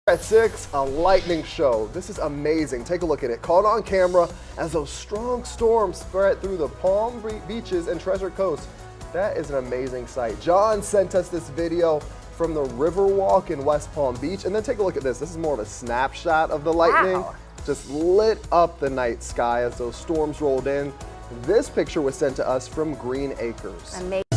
At 6, a lightning show. This is amazing. Take a look at it. Caught on camera as those strong storms spread through the Palm Beaches and Treasure Coast. That is an amazing sight. John sent us this video from the Riverwalk in West Palm Beach. And then take a look at this. This is more of a snapshot of the lightning. Wow. Just lit up the night sky as those storms rolled in. This picture was sent to us from Green Acres. Amazing.